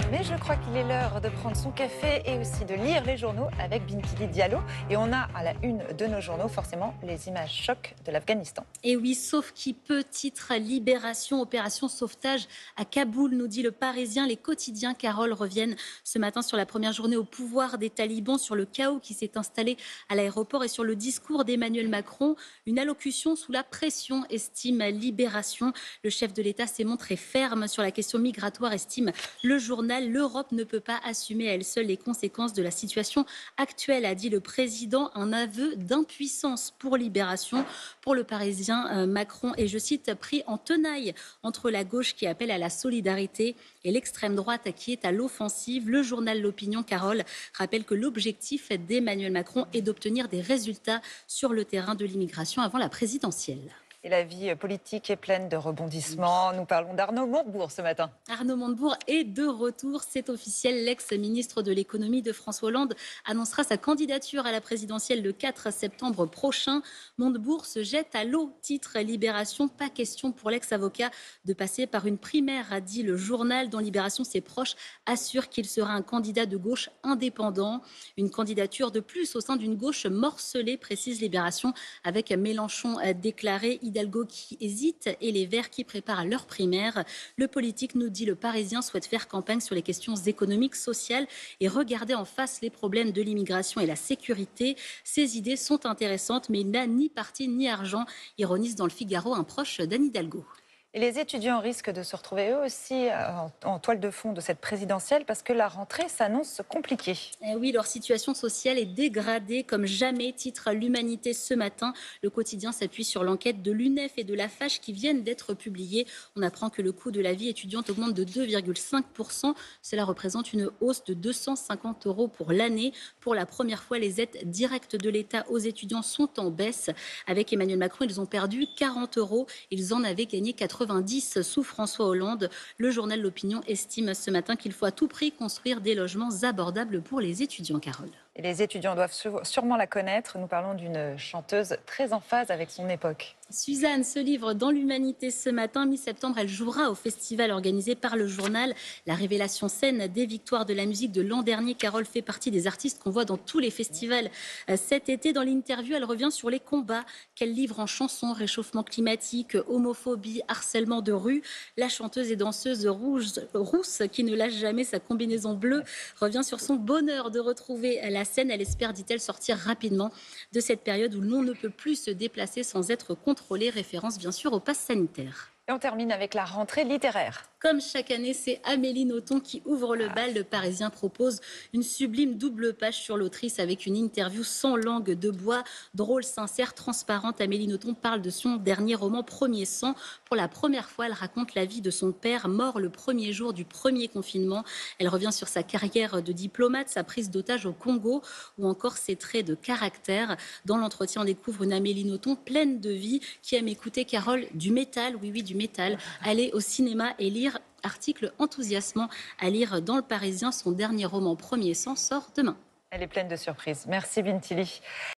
Mais je crois qu'il est l'heure de prendre son café et aussi de lire les journaux avec Bintili Diallo. Et on a à la une de nos journaux forcément les images chocs de l'Afghanistan. Et oui, sauf qui peut, titre Libération, opération sauvetage à Kaboul, nous dit le Parisien. Les quotidiens, Carole, reviennent ce matin sur la première journée au pouvoir des talibans, sur le chaos qui s'est installé à l'aéroport et sur le discours d'Emmanuel Macron. Une allocution sous la pression, estime Libération. Le chef de l'État s'est montré ferme sur la question migratoire, estime le journal. L'Europe ne peut pas assumer à elle seule les conséquences de la situation actuelle, a dit le président. Un aveu d'impuissance pour Libération. Pour le Parisien, Macron est, je cite, pris en tenaille entre la gauche qui appelle à la solidarité et l'extrême droite qui est à l'offensive. Le journal L'Opinion, Carole, rappelle que l'objectif d'Emmanuel Macron est d'obtenir des résultats sur le terrain de l'immigration avant la présidentielle. Et la vie politique est pleine de rebondissements. Nous parlons d'Arnaud Montebourg ce matin. Arnaud Montebourg est de retour, c'est officiel. L'ex-ministre de l'économie de François Hollande annoncera sa candidature à la présidentielle le 4 septembre prochain. Montebourg se jette à l'eau, titre Libération. Pas question pour l'ex-avocat de passer par une primaire, a dit le journal, dont Libération, ses proches assurent qu'il sera un candidat de gauche indépendant. Une candidature de plus au sein d'une gauche morcelée, précise Libération, avec Mélenchon déclaré, Hidalgo qui hésite et les Verts qui préparent leur primaire. Le politique, nous dit le Parisien, souhaite faire campagne sur les questions économiques, sociales et regarder en face les problèmes de l'immigration et la sécurité. Ses idées sont intéressantes, mais il n'a ni parti ni argent, ironise dans le Figaro un proche d'Anne Hidalgo. Et les étudiants risquent de se retrouver eux aussi en toile de fond de cette présidentielle parce que la rentrée s'annonce compliquée. Eh oui, leur situation sociale est dégradée comme jamais, titre L'Humanité ce matin. Le quotidien s'appuie sur l'enquête de l'UNEF et de la FACH qui viennent d'être publiées. On apprend que le coût de la vie étudiante augmente de 2,5%. Cela représente une hausse de 250 € pour l'année. Pour la première fois, les aides directes de l'État aux étudiants sont en baisse. Avec Emmanuel Macron, ils ont perdu 40 €. Ils en avaient gagné 90 sous François Hollande. Le journal L'Opinion estime ce matin qu'il faut à tout prix construire des logements abordables pour les étudiants, Carole. Et les étudiants doivent sûrement la connaître. Nous parlons d'une chanteuse très en phase avec son époque. Suzanne se livre dans l'Humanité ce matin. Mi-septembre, elle jouera au festival organisé par le journal. La révélation scène des victoires de la musique de l'an dernier. Carole fait partie des artistes qu'on voit dans tous les festivals cet été. Dans l'interview, elle revient sur les combats qu'elle livre en chansons: réchauffement climatique, homophobie, harcèlement de rue. La chanteuse et danseuse rousse, qui ne lâche jamais sa combinaison bleue, revient sur son bonheur de retrouver la scène. Elle espère, dit-elle, sortir rapidement de cette période où l'on ne peut plus se déplacer sans être contrôlé. Référence bien sûr au pass sanitaire. Et on termine avec la rentrée littéraire. Comme chaque année, c'est Amélie Nothomb qui ouvre le bal. Le Parisien propose une sublime double page sur l'autrice avec une interview sans langue de bois. Drôle, sincère, transparente, Amélie Nothomb parle de son dernier roman Premier sang. Pour la première fois, elle raconte la vie de son père, mort le premier jour du premier confinement. Elle revient sur sa carrière de diplomate, sa prise d'otage au Congo ou encore ses traits de caractère. Dans l'entretien, on découvre une Amélie Nothomb pleine de vie qui aime écouter, Carole, du métal, oui, du métal, aller au cinéma et lire. Article enthousiasmant à lire dans le Parisien. Son dernier roman Premier sang sort demain. Elle est pleine de surprises. Merci Bintili.